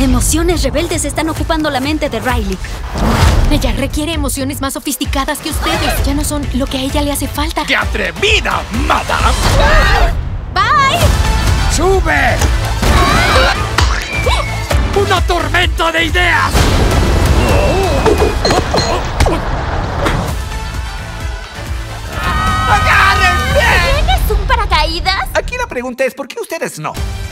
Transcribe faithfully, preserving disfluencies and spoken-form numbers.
Emociones rebeldes están ocupando la mente de Riley. Ella requiere emociones más sofisticadas que ustedes. Ya no son lo que a ella le hace falta. ¡Qué atrevida, madame! ¡Bye! ¡Sube! ¡Una tormenta de ideas! ¡Agárrense! ¿Tienes un paracaídas? Aquí la pregunta es, ¿por qué ustedes no?